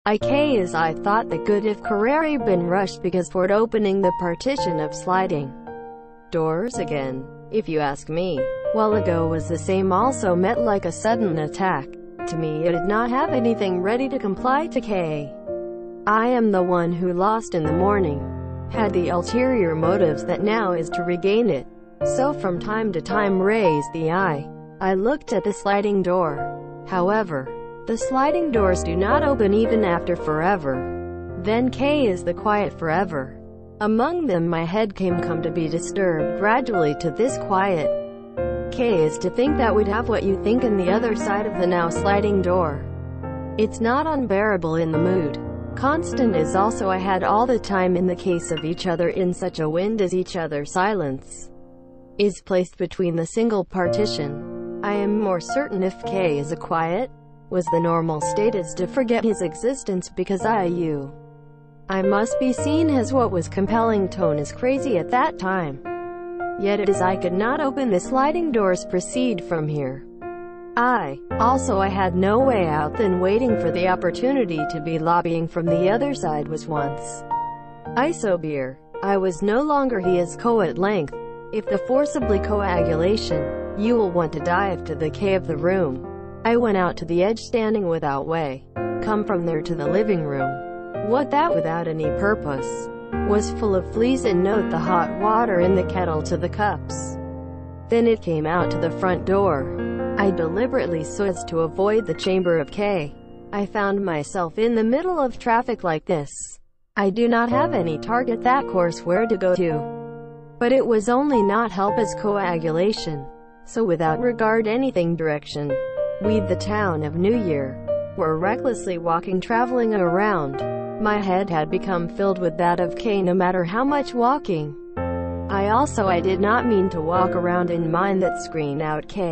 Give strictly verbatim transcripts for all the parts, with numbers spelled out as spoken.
I K as I thought that could have Carreri been rushed because for opening the partition of sliding doors again. If you ask me, while ago was the same also met like a sudden attack. To me it did not have anything ready to comply to K. I am the one who lost in the morning. Had the ulterior motives that now is to regain it. So from time to time raised the eye. I looked at the sliding door. However, the sliding doors do not open even after forever. Then K is the quiet forever. Among them my head came come to be disturbed gradually to this quiet. K is to think that would have what you think in the other side of the now sliding door. It's not unbearable in the mood. Constant is also I had all the time in the case of each other in such a wind as each other silence is placed between the single partition. I am more certain if K is a quiet, was the normal state is to forget his existence because I you. I must be seen as what was compelling tone is crazy at that time. Yet it is I could not open the sliding doors proceed from here. I, also I had no way out than waiting for the opportunity to be lobbying from the other side was once. Isobeer. I was no longer he is co at length. If the forcibly coagulation, you will want to dive to the K of the room. I went out to the edge standing without way. Come from there to the living room. What that without any purpose. Was full of fleas and note the hot water in the kettle to the cups. Then it came out to the front door. I deliberately so as to avoid the chamber of K. I found myself in the middle of traffic like this. I do not have any target that course where to go to. But it was only not help as coagulation. So without regard anything direction, we the town of New Year were recklessly walking traveling around. My head had become filled with that of K no matter how much walking. I also I did not mean to walk around in mind that screen out K.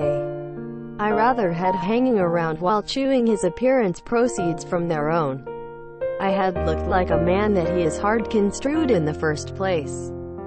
I rather had hanging around while chewing his appearance proceeds from their own. I had looked like a man that he is hard construed in the first place.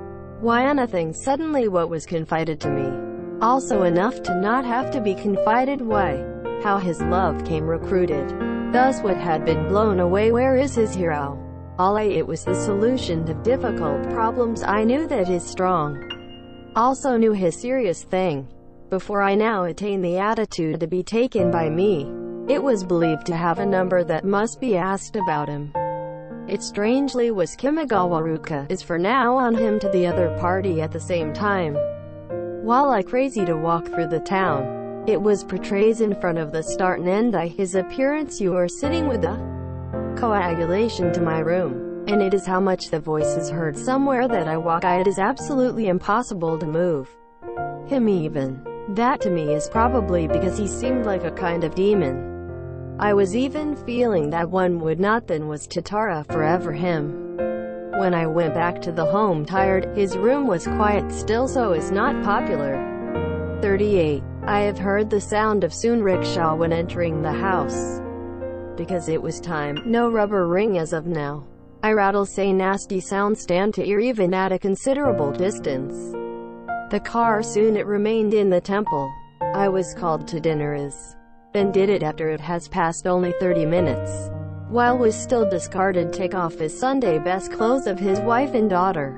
Why anything suddenly what was confided to me. Also enough to not have to be confided why. How his love came recruited. Thus what had been blown away where is his hero? All I it was the solution to difficult problems I knew that is strong. Also knew his serious thing. Before I now attain the attitude to be taken by me, it was believed to have a number that must be asked about him. It strangely was Kimagawaruka is for now on him to the other party at the same time. While I crazy to walk through the town, it was portrays in front of the start and end I his appearance you are sitting with a coagulation to my room, and it is how much the voice is heard somewhere that I walk I it is absolutely impossible to move him even. That to me is probably because he seemed like a kind of demon. I was even feeling that one would not then was Tatara forever him. When I went back to the home tired, his room was quiet still so is not popular. thirty-eight. I have heard the sound of soon rickshaw when entering the house. Because it was time, no rubber ring as of now. I rattle say nasty sound stand to ear even at a considerable distance. The car soon it remained in the temple. I was called to dinner as. Then did it after it has passed only thirty minutes. While was still discarded take off his Sunday best clothes of his wife and daughter.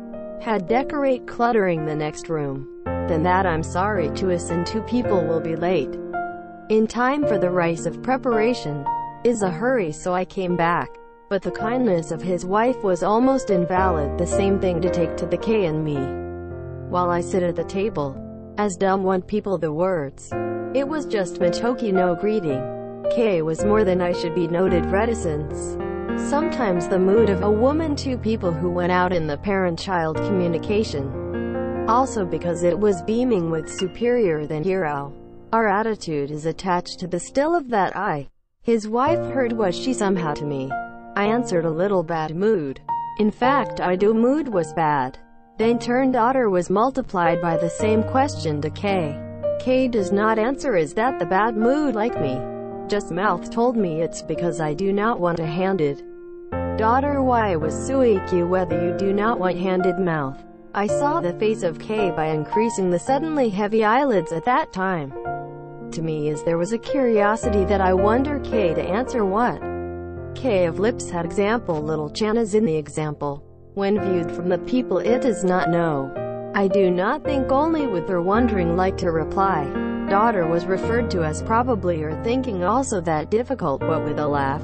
Had decorate cluttering the next room. Then that I'm sorry to us and two people will be late. In time for the rice of preparation. Is a hurry so I came back. But the kindness of his wife was almost invalid the same thing to take to the K and me. While I sit at the table. As dumb want people the words. It was just Matoki no greeting. K was more than I should be noted reticence. Sometimes the mood of a woman two people who went out in the parent-child communication. Also because it was beaming with superior than hero. Our attitude is attached to the still of that I. His wife heard was she somehow to me. I answered a little bad mood. In fact I do mood was bad. Then turned daughter was multiplied by the same question to K. K does not answer is that the bad mood like me. Just mouth told me it's because I do not want a handed daughter why was Suiki whether you do not want handed mouth. I saw the face of K by increasing the suddenly heavy eyelids at that time. To me as there was a curiosity that I wonder K to answer what. K of lips had example. Little Chan is in the example. When viewed from the people it does not know. I do not think only with her wondering like to reply. Daughter was referred to as probably or thinking also that difficult what with a laugh.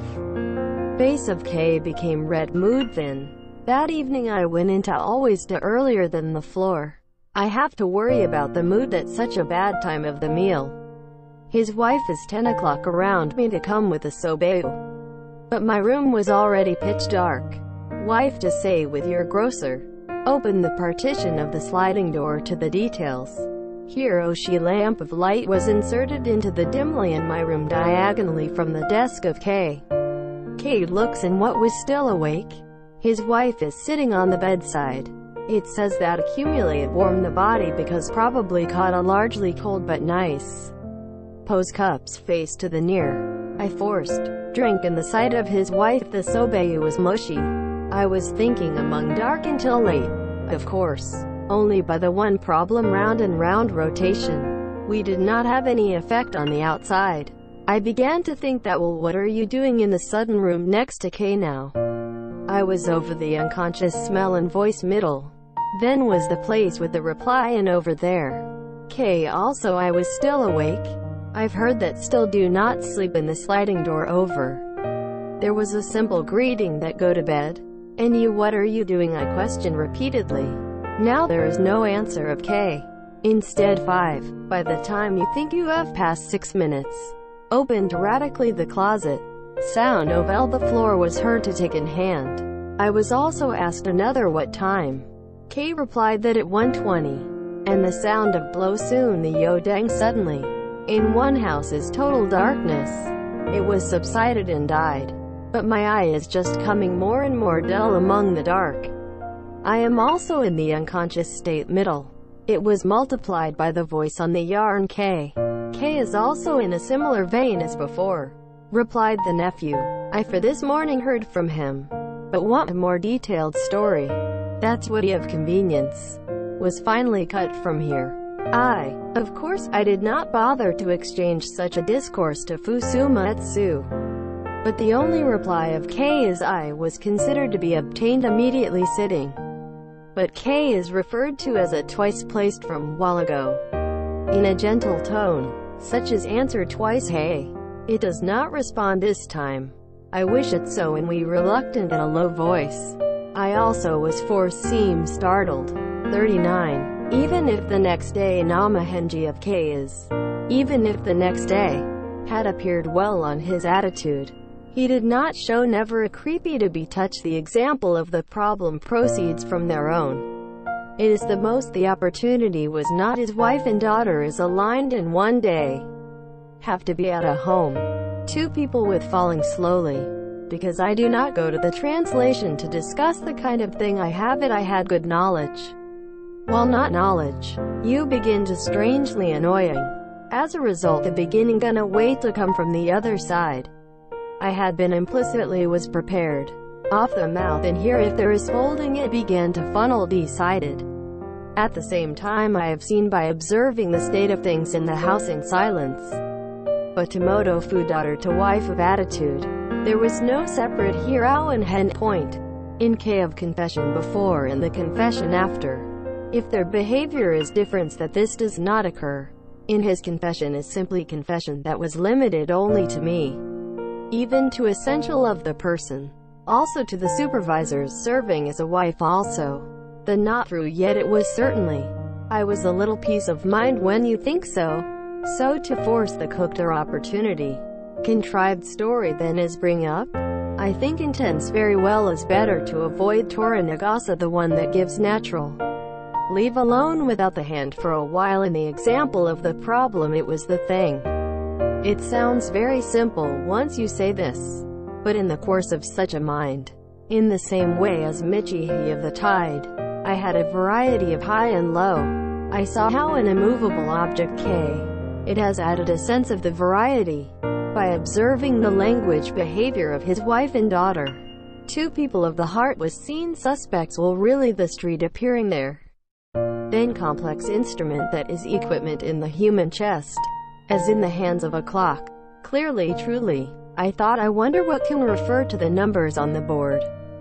Face of K became red, mood thin. That evening I went into always to earlier than the floor. I have to worry about the mood at such a bad time of the meal. His wife is ten o'clock around me to come with a sobayu. But my room was already pitch dark. Wife to say with your grocer. Open the partition of the sliding door to the details. Here Oshi lamp of light was inserted into the dimly in my room diagonally from the desk of K. K looks in what was still awake. His wife is sitting on the bedside. It says that accumulate warm the body because probably caught a largely cold but nice. Pose cups face to the near. I forced drink in the sight of his wife. The sobayu was mushy. I was thinking among dark until late. Of course. Only by the one problem round and round rotation. We did not have any effect on the outside. I began to think that well what are you doing in the sudden room next to K now? I was over the unconscious smell and voice middle. Then was the place with the reply and over there. K also I was still awake. I've heard that still do not sleep in the sliding door over. There was a simple greeting that go to bed. And you what are you doing I questioned repeatedly. Now there is no answer of K. Instead five. By the time you think you have passed six minutes. Opened erratically the closet. Sound of L the floor was heard to take in hand. I was also asked another what time. K replied that at one twenty. And the sound of blow soon the yodang suddenly. In one house is total darkness. It was subsided and died. But my eye is just coming more and more dull among the dark. I am also in the unconscious state middle. It was multiplied by the voice on the yarn K. K is also in a similar vein as before. Replied the nephew. I for this morning heard from him. But want a more detailed story. That's what of convenience. Was finally cut from here. I, of course, I did not bother to exchange such a discourse to Fusuma Etsu. But the only reply of K is I was considered to be obtained immediately sitting. But K is referred to as a twice placed from while ago. In a gentle tone, such as answer twice hey. It does not respond this time. I wish it so and we reluctant in a low voice. I also was forced seem startled. thirty-nine. Even if the next day Namahenji of K is, even if the next day, had appeared well on his attitude, he did not show never a creepy to be touched. The example of the problem proceeds from their own. It is the most the opportunity was not his wife and daughter is aligned in one day. Have to be at a home. Two people with falling slowly. Because I do not go to the translation to discuss the kind of thing I have it I had good knowledge. While not knowledge, you begin to strangely annoying. As a result the beginning gonna wait to come from the other side. I had been implicitly was prepared. Off the mouth and here if there is folding it began to funnel decided. At the same time I have seen by observing the state of things in the house in silence. But to Motofu daughter to wife of attitude. There was no separate hero and hen point. In K of confession before and the confession after. If their behavior is different that this does not occur. In his confession is simply confession that was limited only to me. Even to essential of the person. Also to the supervisors serving as a wife also. The not true yet it was certainly. I was a little peace of mind when you think so. So to force the cook their opportunity. Contrived story then is bring up. I think intense very well is better to avoid Tora Nagasa the one that gives natural. Leave alone without the hand for a while. In the example of the problem it was the thing. It sounds very simple once you say this. But in the course of such a mind, in the same way as Michihi of the tide, I had a variety of high and low. I saw how an immovable object K. It has added a sense of the variety. By observing the language behavior of his wife and daughter. Two people of the heart was seen suspects will really the street appearing there. Then complex instrument that is equipment in the human chest. As in the hands of a clock. Clearly truly. I thought, I wonder what can refer to the numbers on the board.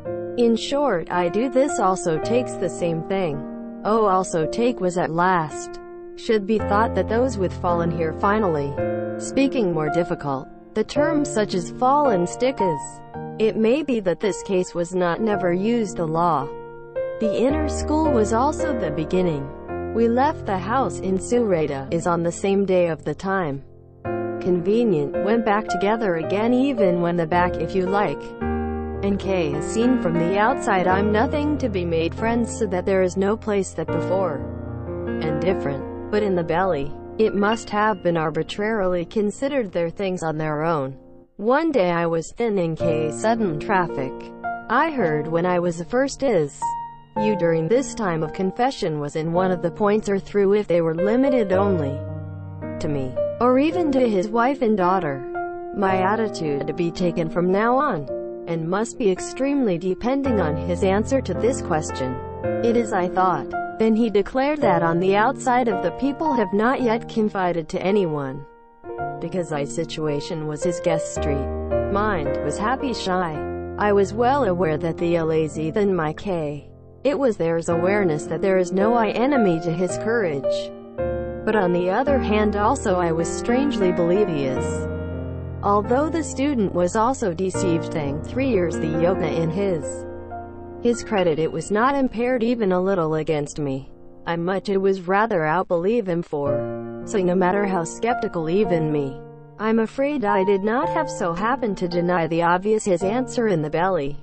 In short, I do this also takes the same thing. Oh, also take was at last. Should be thought that those with fallen here finally. Speaking more difficult. The term such as fall and stick is. It may be that this case was not never used the law. The inner school was also the beginning. We left the house in Sureta is on the same day of the time. Convenient, went back together again even when the back if you like. And K is seen from the outside. I'm nothing to be made friends so that there is no place that before. And different. But in the belly, it must have been arbitrarily considered their things on their own. One day I was thin in K sudden traffic. I heard when I was the first is. You during this time of confession was in one of the points or through if they were limited only to me, or even to his wife and daughter. My attitude to be taken from now on, and must be extremely depending on his answer to this question. It is I thought. Then he declared that on the outside of the people have not yet confided to anyone. Because I situation was his guest street. Mind was happy shy. I was well aware that the lazy than my K. It was there's awareness that there is no I enemy to his courage. But on the other hand also I was strangely believe he is. Although the student was also deceived thing three years the yoga in his. His credit it was not impaired even a little against me. I much it was rather outbelieve him for. So no matter how skeptical even me, I'm afraid I did not have so happened to deny the obvious his answer in the belly.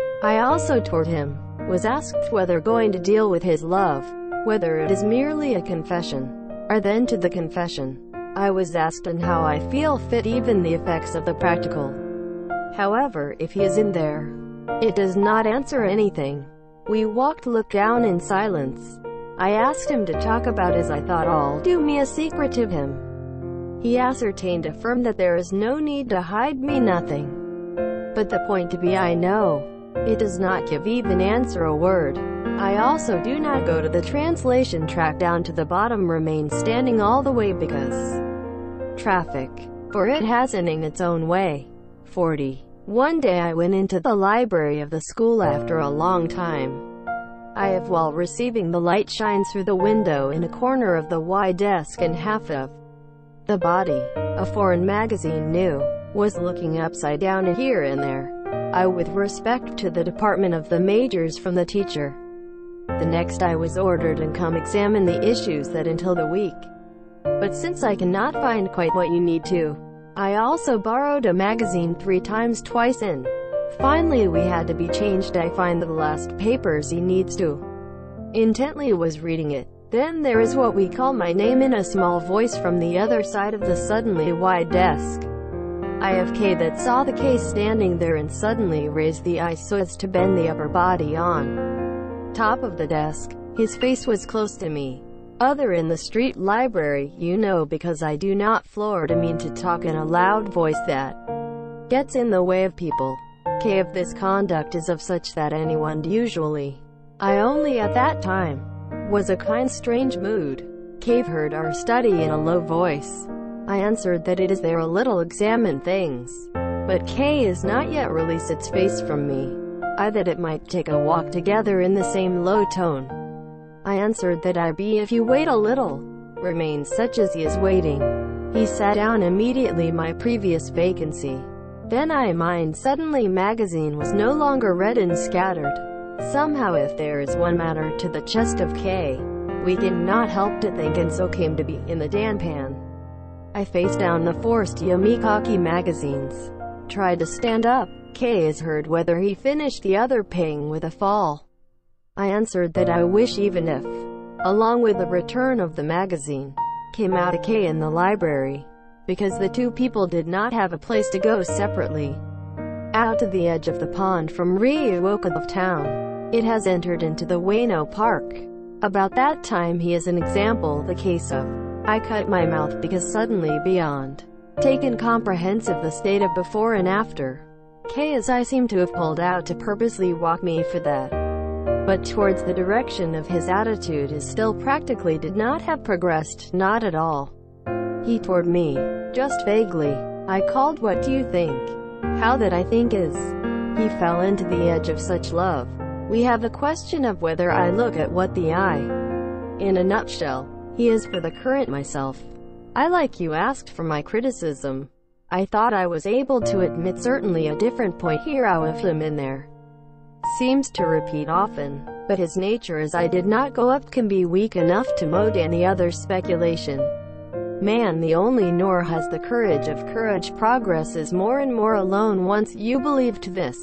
I also toward him, was asked whether going to deal with his love, whether it is merely a confession, or then to the confession. I was asked and how I feel fit even the effects of the practical. However, if he is in there, it does not answer anything. We walked looked down in silence. I asked him to talk about as I thought all do me a secret of him. He ascertained affirmed that there is no need to hide me nothing. But the point to be I know. It does not give even answer a word. I also do not go to the translation track down to the bottom remain standing all the way because traffic, for it has an in its own way. forty. One day I went into the library of the school after a long time. I have while receiving the light shines through the window in a corner of the wide desk and half of the body, a foreign magazine new, was looking upside down here and there. I with respect to the department of the majors from the teacher. The next I was ordered and come examine the issues that until the week. But since I cannot find quite what you need to, I also borrowed a magazine three times twice in. Finally we had to be changed. I find the last papers he needs to. Intently was reading it. Then there is what we call my name in a small voice from the other side of the suddenly wide desk. I have K that saw the case standing there and suddenly raised the eyes so as to bend the upper body on top of the desk. His face was close to me. Other in the street library, you know, because I do not floor to mean to talk in a loud voice that gets in the way of people. K of this conduct is of such that anyone usually, I only at that time, was a kind strange mood. K heard our study in a low voice. I answered that it is there a little examine things. But K is not yet released its face from me. I that it might take a walk together in the same low tone. I answered that I be if you wait a little, remain such as he is waiting. He sat down immediately my previous vacancy. Then I mind suddenly magazine was no longer read and scattered. Somehow if there is one matter to the chest of K, we cannot help to think and so came to be in the danpan. I faced down the forced Yamikaki magazines. Tried to stand up. K is heard whether he finished the other paying with a fall. I answered that I wish even if, along with the return of the magazine, came out a K in the library, because the two people did not have a place to go separately. Out to the edge of the pond from Ryuoka of town, it has entered into the Ueno Park. About that time he is an example the case of. I cut my mouth because suddenly beyond, taken comprehensive the state of before and after. K as I seem to have pulled out to purposely walk me for that. But towards the direction of his attitude is still practically did not have progressed, not at all. He toward me, just vaguely. I called what do you think? How that I think is. He fell into the edge of such love. We have the question of whether I look at what the I. In a nutshell, he is for the current myself. I like you asked for my criticism. I thought I was able to admit certainly a different point here out of him in there. Seems to repeat often, but his nature as I did not go up can be weak enough to mold any other speculation. Man the only nor has the courage of courage progresses more and more alone once you believed this.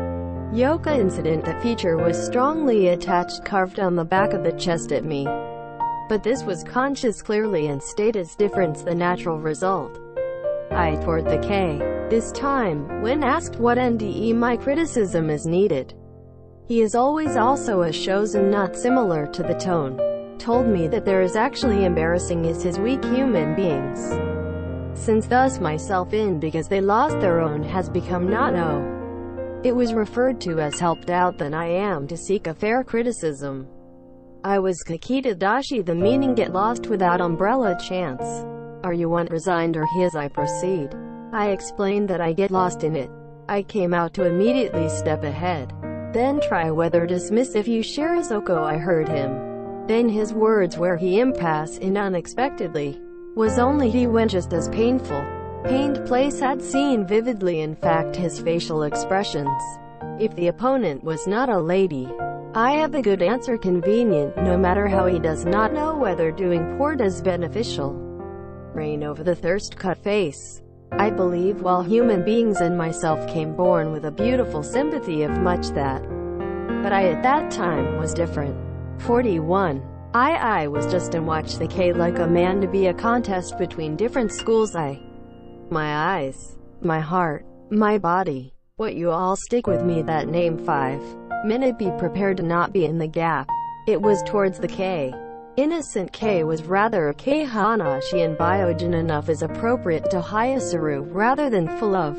Yoka incident the feature was strongly attached carved on the back of the chest at me. But this was conscious clearly and state as difference the natural result. I toward the K. This time, when asked what N D E my criticism is needed. He is always also a shows and not similar to the tone. Told me that there is actually embarrassing is his weak human beings. Since thus myself in because they lost their own has become not oh. It was referred to as helped out than I am to seek a fair criticism. I was Kakita Dashi the meaning get lost without umbrella chance. Are you one resigned or his I proceed? I explained that I get lost in it. I came out to immediately step ahead. Then try whether dismiss if you share Izoko I heard him. Then his words where he impasse in unexpectedly. Was only he went just as painful. Pained place had seen vividly in fact his facial expressions. If the opponent was not a lady, I have the good answer convenient no matter how he does not know whether doing port is beneficial. Rain over the thirst-cut face. I believe while human beings and myself came born with a beautiful sympathy of much that. But I at that time was different. forty-one. I I was just and watch the K like a man to be a contest between different schools I. My eyes, my heart, my body. What you all stick with me that name five. Minute be prepared to not be in the gap. It was towards the K. Innocent K was rather a K Hanashi and biogen enough is appropriate to Hyasuru rather than full of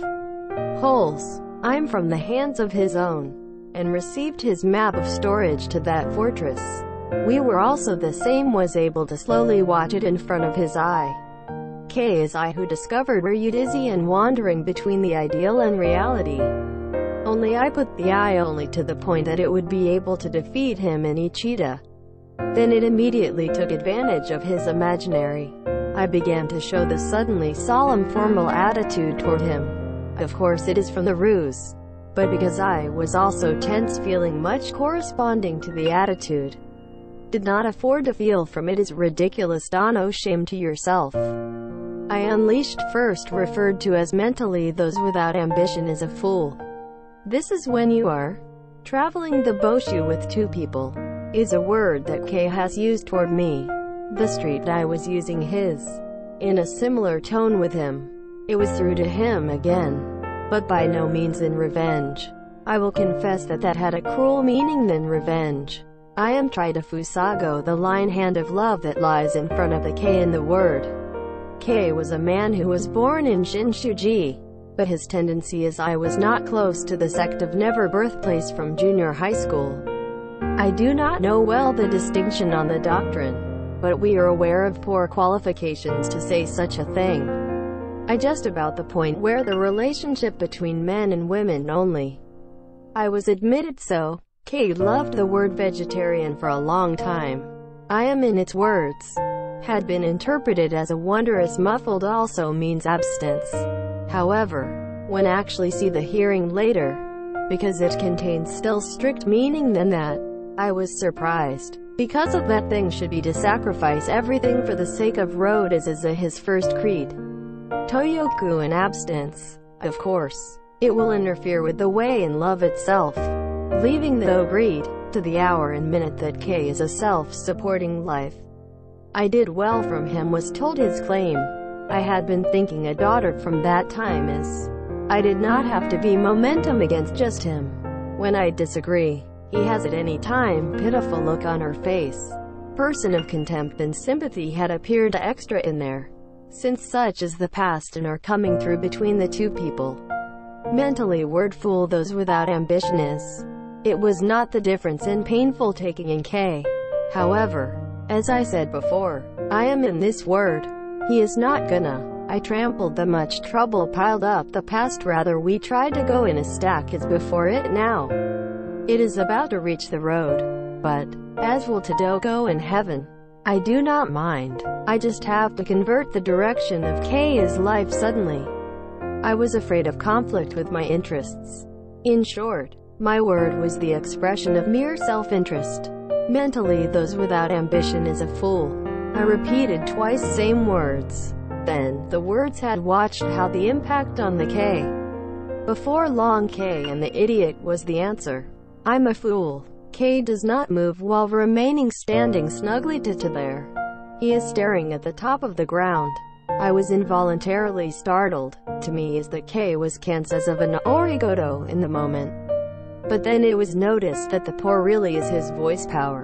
holes. I'm from the hands of his own, and received his map of storage to that fortress. We were also the same was able to slowly watch it in front of his eye. K is I who discovered where you dizzy and wandering between the ideal and reality. Only I put the I only to the point that it would be able to defeat him in Ichida. Then it immediately took advantage of his imaginary. I began to show the suddenly solemn formal attitude toward him. Of course it is from the ruse. But because I was also tense feeling much corresponding to the attitude. Did not afford to feel from it is ridiculous no shame to yourself. I unleashed first referred to as mentally those without ambition is a fool. This is when you are traveling the Boshu with two people. Is a word that K has used toward me. The street I was using his. In a similar tone with him. It was through to him again. But by no means in revenge. I will confess that that had a cruel meaning than revenge. I am tried to Fusago the line hand of love that lies in front of the K in the word. K was a man who was born in Shinshuji. But his tendency is I was not close to the sect of never birthplace from junior high school. I do not know well the distinction on the doctrine, but we are aware of poor qualifications to say such a thing. I just about the point where the relationship between men and women only. I was admitted so. K loved the word vegetarian for a long time. I am in its words. Had been interpreted as a wondrous muffled also means abstinence. However, when actually see the hearing later, because it contains still strict meaning than that, I was surprised. Because of that thing should be to sacrifice everything for the sake of road as is a his first creed. Toyoku and abstinence. Of course, it will interfere with the way in love itself. Leaving the greed to the hour and minute that K is a self-supporting life. I did well from him was told his claim. I had been thinking a daughter from that time is. I did not have to be momentum against just him. When I disagree, he has at any time pitiful look on her face. Person of contempt and sympathy had appeared extra in there. Since such is the past and are coming through between the two people. Mentally word fool those without ambition is. It was not the difference in painful taking in K. However, as I said before, I am in this word. He is not gonna. I trampled the much trouble piled up the past, rather we tried to go in a stack as before it now. It is about to reach the road. But, as will to go in heaven, I do not mind. I just have to convert the direction of K's life suddenly. I was afraid of conflict with my interests. In short, my word was the expression of mere self-interest. Mentally, those without ambition is a fool. I repeated twice same words. Then, the words had watched how the impact on the K. Before long, K and the idiot was the answer. I'm a fool. K does not move while remaining standing snugly to, to there. He is staring at the top of the ground. I was involuntarily startled. To me as the K was Kant's as of an origoto in the moment. But then it was noticed that the poor really is his voice power.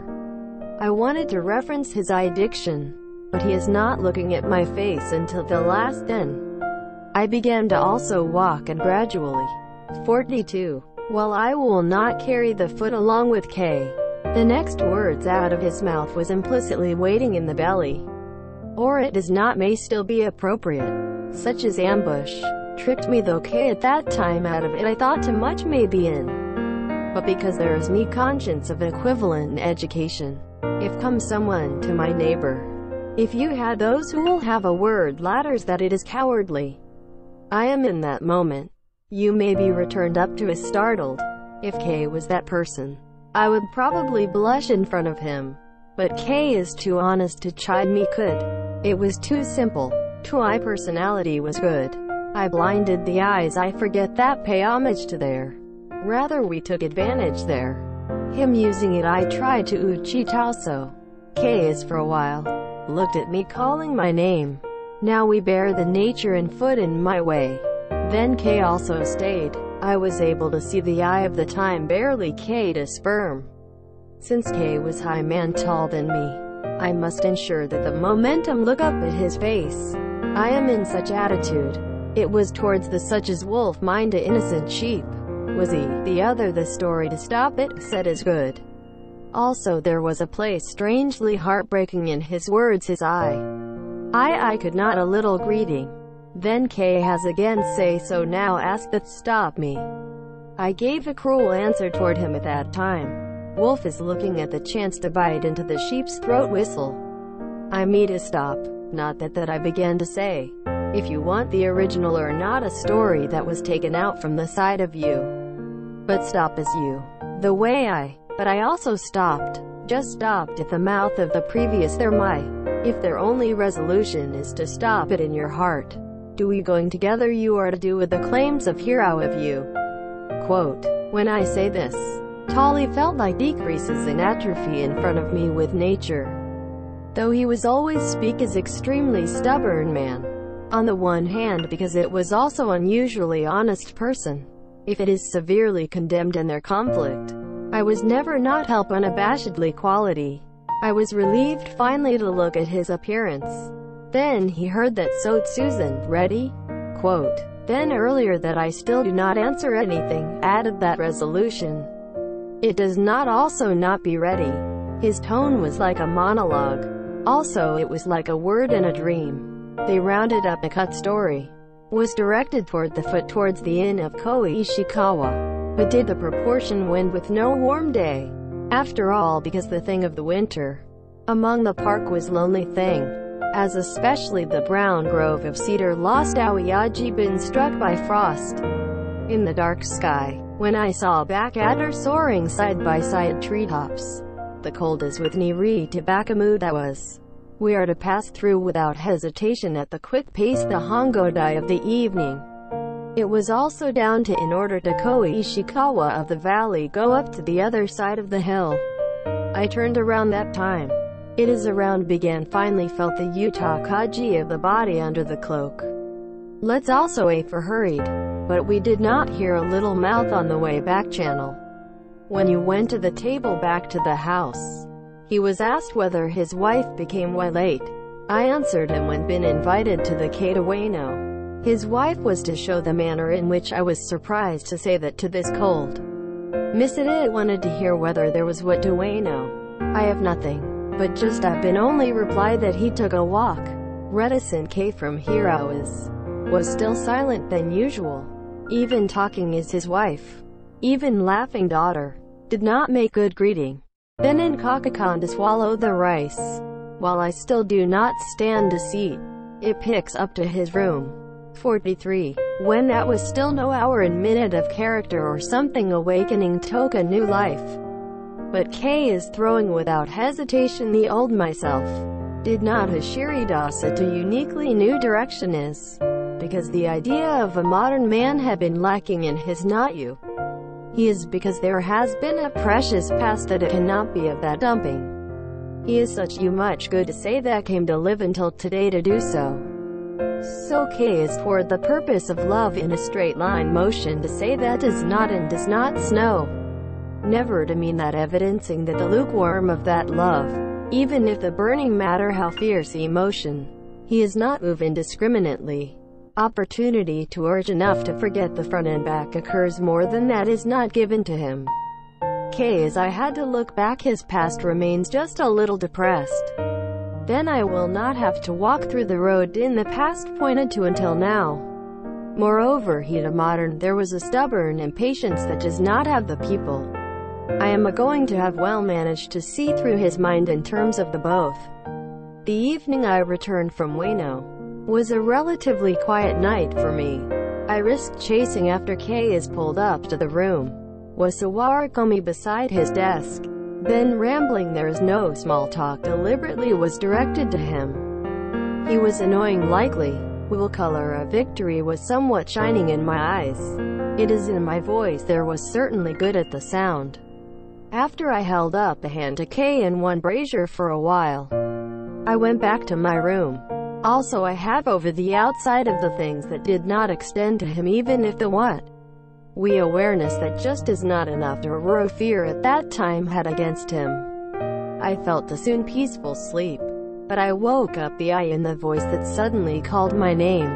I wanted to reference his addiction, but he is not looking at my face until the last. Then I began to also walk, and gradually. forty-two. Well, I will not carry the foot along with K. The next words out of his mouth was implicitly waiting in the belly. Or it is not may still be appropriate. Such as ambush. Tricked me though K at that time out of it I thought too much may be in. But because there is me conscience of equivalent education. If come someone to my neighbor. If you had those who will have a word ladders that it is cowardly. I am in that moment. You may be returned up to as startled. If K was that person, I would probably blush in front of him. But K is too honest to chide me could. It was too simple. Too my personality was good. I blinded the eyes I forget that pay homage to there. Rather we took advantage there. Him using it I tried to uchitaso. K is for a while. Looked at me calling my name. Now we bear the nature and foot in my way. Then K also stayed. I was able to see the eye of the time barely K to sperm. Since K was high man tall than me, I must ensure that the momentum look up at his face. I am in such attitude. It was towards the such as wolf mind a innocent sheep. Was he, the other the story to stop it, said is good. Also there was a place strangely heartbreaking in his words his eye. I I could not a little greeting. Then K has again say so now ask that stop me. I gave a cruel answer toward him at that time. Wolf is looking at the chance to bite into the sheep's throat whistle. I me to stop. Not that that I began to say. If you want the original or not a story that was taken out from the side of you. But stop as you. The way I. But I also stopped. Just stopped at the mouth of the previous there my. If their only resolution is to stop it in your heart. Do we going together you are to do with the claims of hero of you. Quote. When I say this, Tolly felt like decreases in atrophy in front of me with nature. Though he was always speak as extremely stubborn man. On the one hand because it was also unusually honest person. If it is severely condemned in their conflict. I was never not help unabashedly quality. I was relieved finally to look at his appearance. Then he heard that so Susan, ready? Quote. Then earlier that I still do not answer anything, added that resolution. It does not also not be ready. His tone was like a monologue. Also it was like a word in a dream. They rounded up a cut story. Was directed toward the foot towards the inn of Koi Ishikawa. But did the proportion wind with no warm day? After all because the thing of the winter. Among the park was lonely thing. As especially the brown grove of cedar lost Aoyaji been struck by frost. In the dark sky, when I saw backadder soaring side by side treetops. The cold as with Niri to Bakamu that was. We are to pass through without hesitation at the quick pace the Hongodai of the evening. It was also down to in order to Koi Ishikawa of the valley go up to the other side of the hill. I turned around that time. It is around began finally felt the Utah Kaji of the body under the cloak. Let's also a for hurried. But we did not hear a little mouth on the way back channel. When you went to the table back to the house, he was asked whether his wife became why late. I answered him when been invited to the Katawano. His wife was to show the manner in which I was surprised to say that to this cold. Miss It wanted to hear whether there was what Dueno. I have nothing. But just I've been only replied that he took a walk. Reticent K from Hero is, was still silent than usual. Even talking is his wife. Even laughing daughter. Did not make good greeting. Then in Kakakan to swallow the rice. While I still do not stand a seat. It picks up to his room. forty-three. When that was still no hour and minute of character or something awakening took a new life. But K is throwing without hesitation the old myself. Did not Hashiridasa to uniquely new direction is. Because the idea of a modern man had been lacking in his not you. He is because there has been a precious past that it cannot be of that dumping. He is such you much good to say that came to live until today to do so. So K is toward the purpose of love in a straight line motion to say that does not and does not snow. Never to mean that evidencing that the lukewarm of that love, even if the burning matter how fierce emotion, he is not move indiscriminately. Opportunity to urge enough to forget the front and back occurs more than that is not given to him. K as I had to look back his past remains just a little depressed. Then I will not have to walk through the road in the past pointed to until now. Moreover he to modern there was a stubborn impatience that does not have the people. I am a going to have well managed to see through his mind in terms of the both. The evening I returned from Ueno was a relatively quiet night for me. I risked chasing after K is pulled up to the room. Was Sawarikomi beside his desk. Then rambling there is no small talk deliberately was directed to him. He was annoying likely. Will color of victory was somewhat shining in my eyes. It is in my voice there was certainly good at the sound. After I held up a hand to K and one brazier for a while, I went back to my room. Also I have over the outside of the things that did not extend to him even if the what we awareness that just is not enough to row fear at that time had against him. I felt a soon peaceful sleep. But I woke up the I in the voice that suddenly called my name.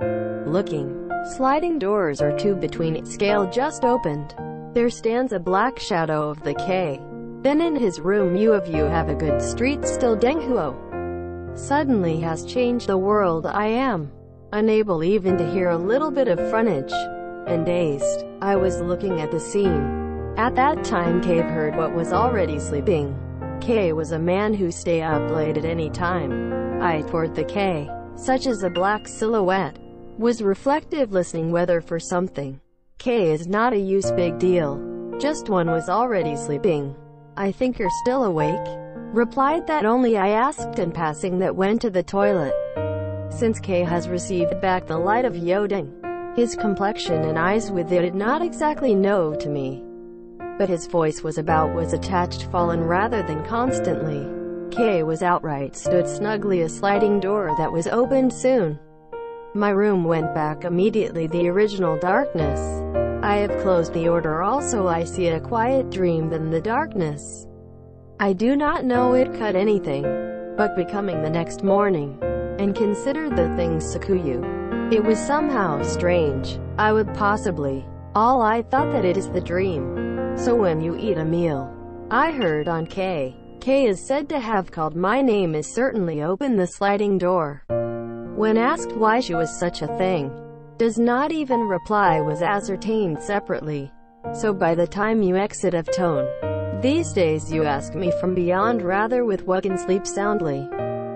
Looking. Sliding doors or two between it scale just opened. There stands a black shadow of the K. Then in his room you of you have a good street still Denghuo. Suddenly has changed the world I am. Unable even to hear a little bit of frontage. And dazed, I was looking at the scene. At that time Cave heard what was already sleeping. K was a man who stay up late at any time. I toward the K, such as a black silhouette, was reflective listening whether for something. K is not a use big deal. Just one was already sleeping. I think you're still awake. Replied that only I asked in passing that went to the toilet. Since K has received back the light of Yoding, his complexion and eyes with it did not exactly know to me. But his voice was about was attached fallen rather than constantly. K was outright stood snugly a sliding door that was opened soon. My room went back immediately the original darkness. I have closed the order also I see a quiet dream than the darkness. I do not know it cut anything, but becoming the next morning, and considered the things Sakuyu. It was somehow strange. I would possibly. All I thought that it is the dream. So when you eat a meal, I heard on K. K is said to have called my name is certainly open the sliding door. When asked why she was such a thing, does not even reply was ascertained separately. So by the time you exit of tone, these days you ask me from beyond rather with what can sleep soundly.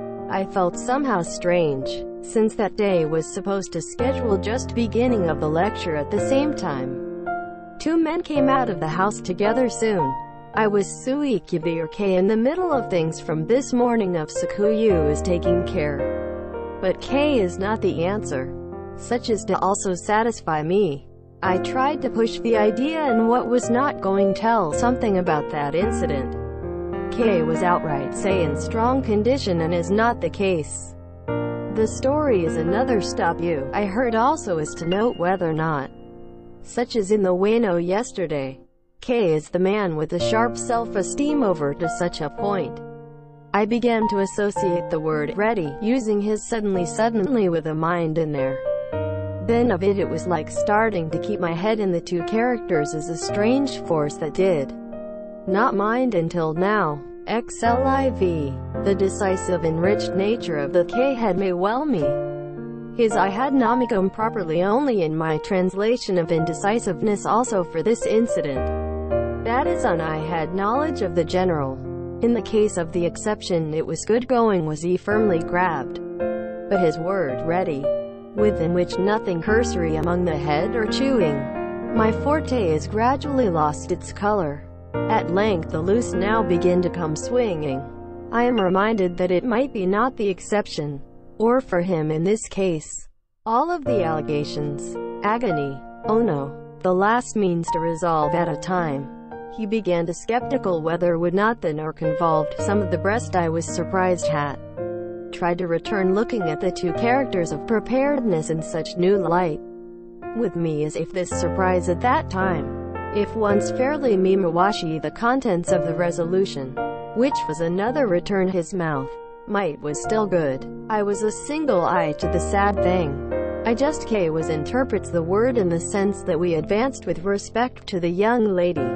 I felt somehow strange, since that day was supposed to schedule just beginning of the lecture at the same time. Two men came out of the house together soon. I was Suikibi or K in the middle of things from this morning of Sakuyu is taking care. But K is not the answer. Such as to also satisfy me. I tried to push the idea and what was not going to tell something about that incident. K was outright say in strong condition and is not the case. The story is another stop you. I heard also is to note whether or not, such as in the Ueno yesterday, K is the man with the sharp self-esteem over to such a point. I began to associate the word ready, using his suddenly suddenly with a mind in there. Then of it it was like starting to keep my head in the two characters as a strange force that did not mind until now. xliv. The decisive enriched nature of the K had may well me. His I had nomicum properly only in my translation of indecisiveness also for this incident. That is on I had knowledge of the general. In the case of the exception it was good going was he firmly grabbed. But his word ready, within which nothing cursory among the head or chewing. My forte is gradually lost its color. At length the loose now begin to come swinging. I am reminded that it might be not the exception, or for him in this case, all of the allegations. Agony. Oh no. The last means to resolve at a time. He began to skeptical whether would not then or convolved some of the breast I was surprised at. Tried to return looking at the two characters of preparedness in such new light. With me as if this surprise at that time, if once fairly mimawashi the contents of the resolution, which was another return his mouth, might was still good. I was a single eye to the sad thing. I just K was interprets the word in the sense that we advanced with respect to the young lady.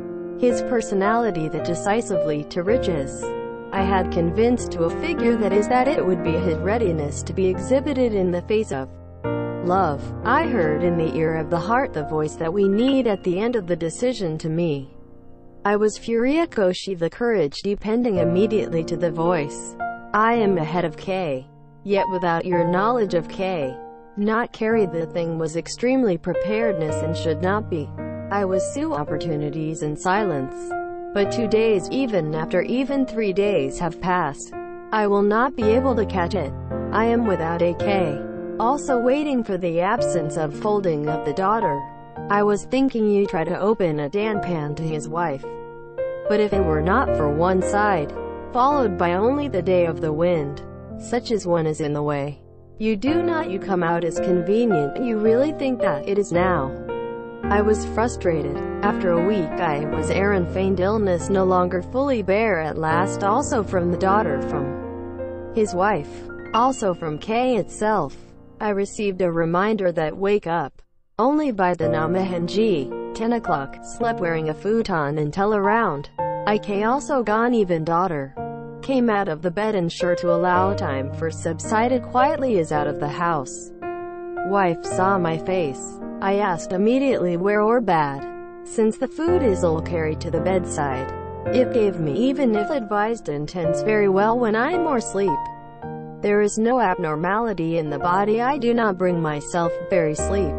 His personality that decisively to riches. I had convinced to a figure that is that it would be his readiness to be exhibited in the face of love. I heard in the ear of the heart the voice that we need at the end of the decision to me. I was furiocoshi the courage depending immediately to the voice. I am ahead of K. Yet without your knowledge of K. Not carry the thing was extremely preparedness and should not be. I was sue opportunities in silence. But two days even after even three days have passed. I will not be able to catch it. I am without a K. Also waiting for the absence of folding of the daughter. I was thinking you try to open a danpan to his wife. But if it were not for one side, followed by only the day of the wind, such as one is in the way, you do not you come out as convenient, you really think that it is now. I was frustrated. After a week I was Aaron feigned illness no longer fully bare at last also from the daughter from his wife, also from K itself. I received a reminder that wake up only by the Namahenji, ten o'clock, slept wearing a futon until around. I K also gone even daughter. Came out of the bed and sure to allow time for subsided quietly is out of the house. Wife saw my face. I asked immediately where or bad. Since the food is all carried to the bedside. It gave me even if advised intends very well when I am more sleep. There is no abnormality in the body I do not bring myself very sleep.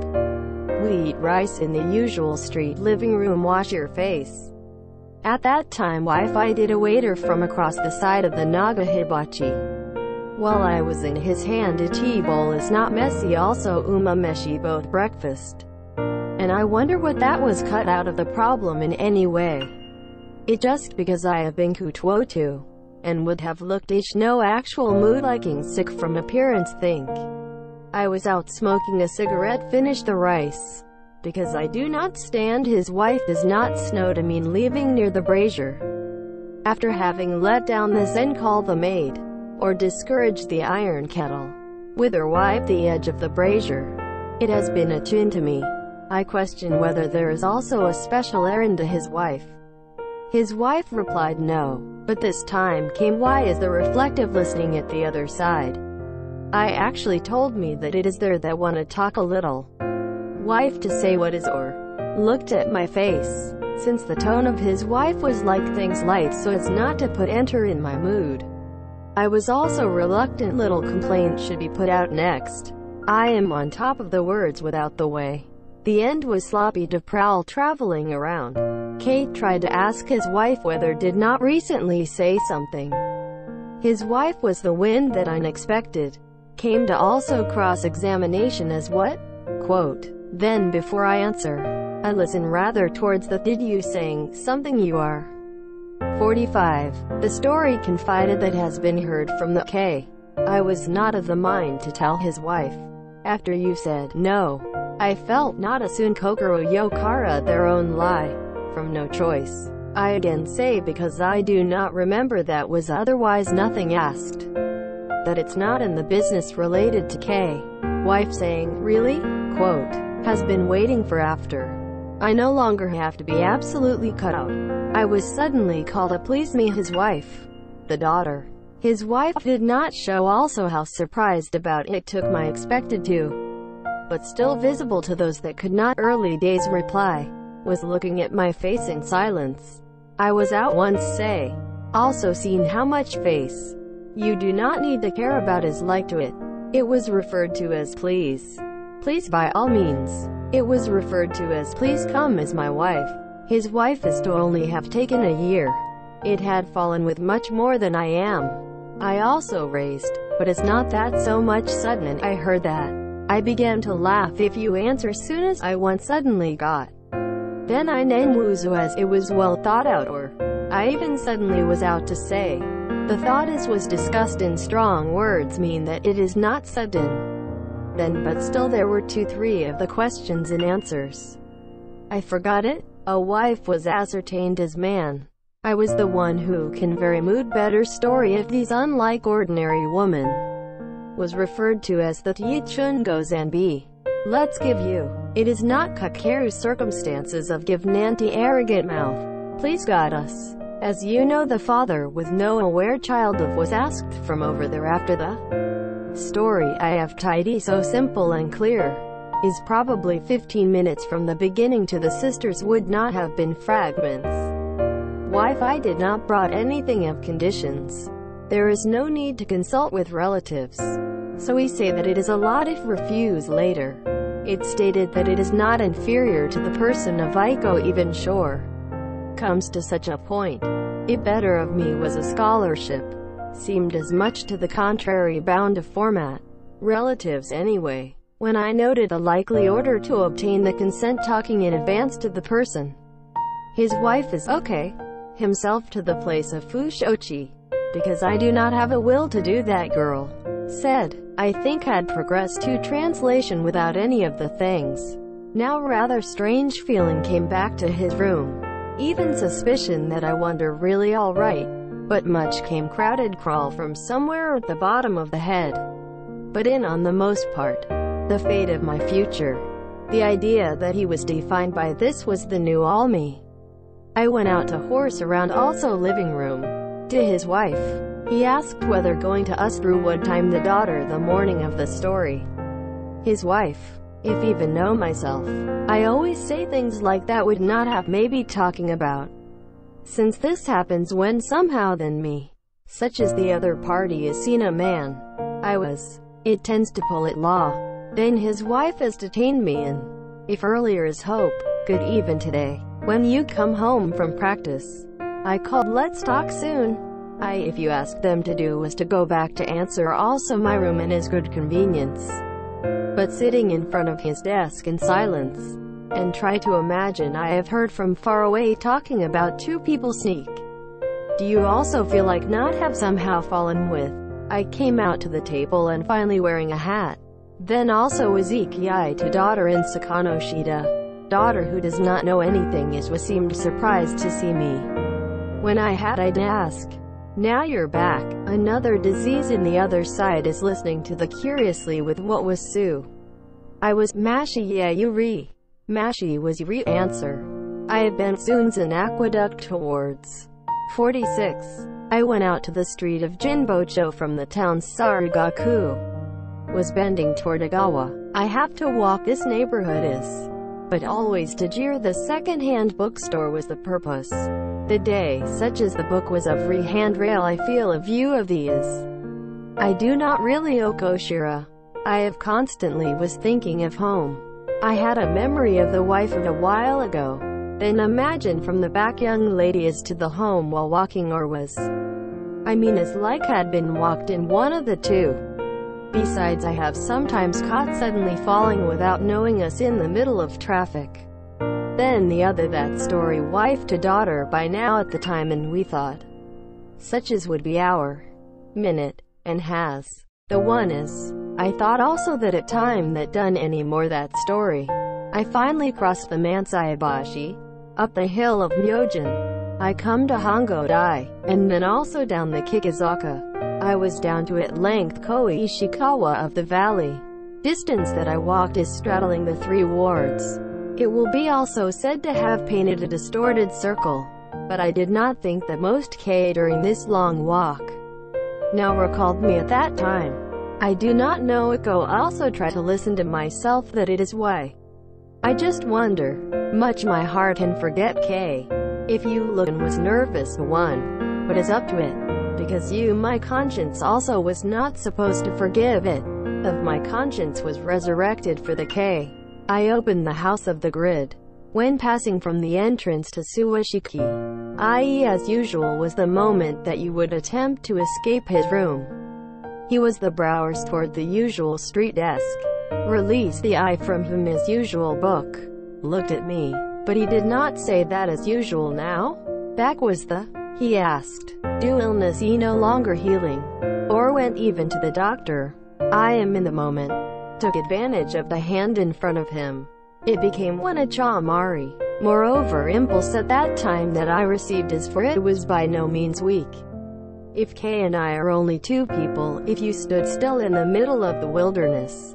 We eat rice in the usual street living room wash your face. At that time wife I did a waiter from across the side of the Naga hibachi. While I was in his hand a tea bowl is not messy also umameshi both breakfast. And I wonder what that was cut out of the problem in any way. It just because I have been kutwotu. And would have looked ish no actual mood liking sick from appearance think. I was out smoking a cigarette finished the rice. Because I do not stand his wife does not snow to mean leaving near the brazier. After having let down the zen call the maid. Or discourage the iron kettle. With or wipe the edge of the brazier. It has been attuned to me. I question whether there is also a special errand to his wife. His wife replied no, but this time came why is the reflective listening at the other side. I actually told me that it is there that want to talk a little. Wife to say what is or looked at my face, since the tone of his wife was like things light so as not to put enter in my mood. I was also reluctant little complaint should be put out next. I am on top of the words without the way. The end was sloppy to prowl traveling around. Kate tried to ask his wife whether did not recently say something. His wife was the wind that unexpected. Came to also cross-examination as what? Quote. Then before I answer, I listen rather towards the did you saying something you are. forty-five. The story confided that has been heard from the K. I was not of the mind to tell his wife. After you said no, I felt not a soon kokoro yokara their own lie. From no choice. I again say because I do not remember that was otherwise nothing asked. That it's not in the business related to K. Wife saying, really? Quote. Has been waiting for after. I no longer have to be absolutely cut out. I was suddenly called to please me his wife. The daughter. His wife did not show also how surprised about it took my expected to, but still visible to those that could not early days reply, was looking at my face in silence. I was out once say. Also seen how much face. You do not need to care about is like to it. It was referred to as please. Please by all means. It was referred to as please come as my wife. His wife is to only have taken a year. It had fallen with much more than I am. I also raised, but it's not that so much sudden and I heard that. I began to laugh if you answer soon as I once suddenly got. Then I named Wuzu as it was well thought out or I even suddenly was out to say. The thought is was discussed in strong words mean that it is not sudden. Then but still there were two three of the questions and answers. I forgot it. A wife was ascertained as man. I was the one who can very mood better story if these unlike ordinary woman was referred to as the Tichun goes and be. Let's give you. It is not Kakeru's circumstances of give Nanti arrogant mouth. Please guide us. As you know the father with no aware child of was asked from over there after the story I have tidy so simple and clear is probably fifteen minutes from the beginning to the sisters would not have been fragments. Wife I did not brought anything of conditions. There is no need to consult with relatives. So we say that it is a lot if refuse later. It stated that it is not inferior to the person of Iko even sure. Comes to such a point. It better of me was a scholarship. Seemed as much to the contrary bound of format. Relatives anyway. When I noted a likely order to obtain the consent talking in advance to the person. His wife is okay. Himself to the place of Fushochi. Because I do not have a will to do that girl. Said. I think had progressed to translation without any of the things. Now rather strange feeling came back to his room. Even suspicion that I wonder really all right. But much came crowded crawl from somewhere at the bottom of the head. But in on the most part. The fate of my future. The idea that he was defined by this was the new all me. I went out to horse around also living room. To his wife. He asked whether going to us through what time the daughter the morning of the story. His wife. If even know myself. I always say things like that would not have maybe talking about. Since this happens when somehow then me. Such as the other party is seen a man. I was. It tends to pull it law. Then his wife has detained me and, if earlier is hope, good even today, when you come home from practice. I called let's talk soon. I if you ask them to do was to go back to answer also my room in his good convenience. But sitting in front of his desk in silence, and try to imagine I have heard from far away talking about two people sneak. Do you also feel like not have somehow fallen with? I came out to the table and finally wearing a hat. Then also Izuki to daughter in Sakanoshida. Daughter who does not know anything is was seemed surprised to see me. When I had I'd ask. Now you're back. Another disease in the other side is listening to the curiously with what was Sue. I was Mashi yeah Yuri. Mashi was Yuri answer. I have been soon's an aqueduct towards forty-six. I went out to the street of Jinbocho from the town's Sarigaku. Was bending toward Agawa. I have to walk this neighborhood is. But always to jeer the second-hand bookstore was the purpose. The day, such as the book was of free handrail I feel a view of these. I do not really Okoshira. I have constantly was thinking of home. I had a memory of the wife of a while ago. Then imagine from the back young lady is to the home while walking or was. I mean as like had been walked in one of the two. Besides I have sometimes caught suddenly falling without knowing us in the middle of traffic. Then the other that story wife to daughter by now at the time and we thought. Such as would be our minute, and has. The one is. I thought also that at time that done any more that story. I finally crossed the Mansaibashi, up the hill of Myojin. I come to Hongodai, and then also down the Kikizaka. I was down to at length Koi Ishikawa of the valley. Distance that I walked is straddling the three wards. It will be also said to have painted a distorted circle. But I did not think that most K during this long walk now recalled me at that time. I do not know it go also try to listen to myself that it is why. I just wonder, much my heart can forget K. If you look and was nervous one, but is up to it, because you my conscience also was not supposed to forgive it, of my conscience was resurrected for the K. I opened the house of the grid. When passing from the entrance to Suwashiki, that is as usual was the moment that you would attempt to escape his room. He was the browers toward the usual street desk, released the eye from him as usual book, looked at me, but he did not say that as usual now. Back was the, he asked, do illness he no longer healing, or went even to the doctor. I am in the moment, took advantage of the hand in front of him. It became one a chamari. Moreover, impulse at that time that I received as for it was by no means weak. If K and I are only two people, if you stood still in the middle of the wilderness,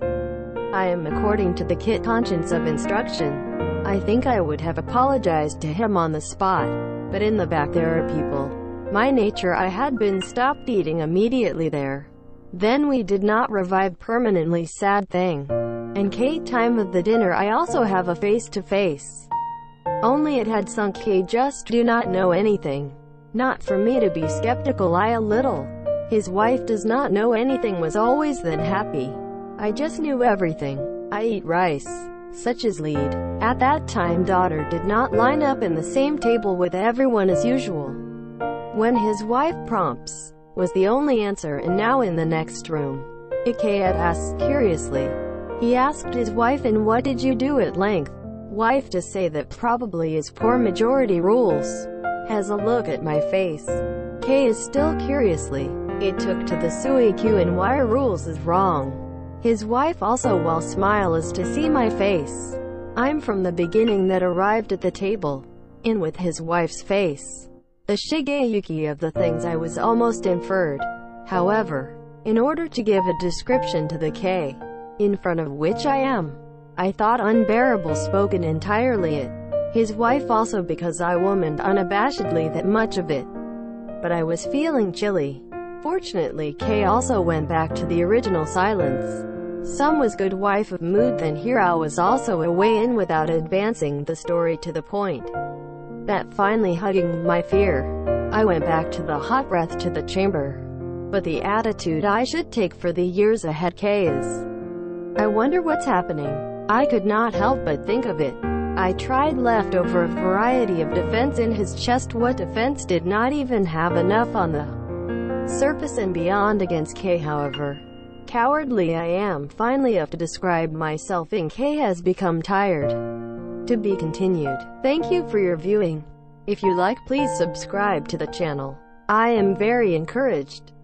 I am according to the kit conscience of instruction. I think I would have apologized to him on the spot, but in the back there are people. My nature I had been stopped eating immediately there. Then we did not revive permanently sad thing. And K time of the dinner I also have a face-to-face. Only it had sunk K just do not know anything. Not for me to be skeptical I a little. His wife does not know anything was always then happy. I just knew everything. I eat rice. Such as lead. At that time daughter did not line up in the same table with everyone as usual. When his wife prompts, was the only answer and now in the next room. K had asked curiously. He asked his wife and what did you do at length? Wife to say that probably is poor majority rules. Has a look at my face. K is still curiously. It took to the Suiku and why rules is wrong. His wife also while smile is to see my face. I'm from the beginning that arrived at the table. In with his wife's face. The Shigeyuki of the things I was almost inferred. However, in order to give a description to the K, in front of which I am, I thought unbearable spoken entirely it. His wife also because I womaned unabashedly that much of it. But I was feeling chilly. Fortunately K also went back to the original silence. Some was good wife of mood then here I was also away in without advancing the story to the point. That finally hugging my fear, I went back to the hot breath to the chamber. But the attitude I should take for the years ahead K is, I wonder what's happening. I could not help but think of it. I tried left over a variety of defense in his chest. What defense did not even have enough on the surface and beyond against K however. Cowardly I am finally up to describe myself in K has become tired. To be continued. Thank you for your viewing. If you like please subscribe to the channel. I am very encouraged.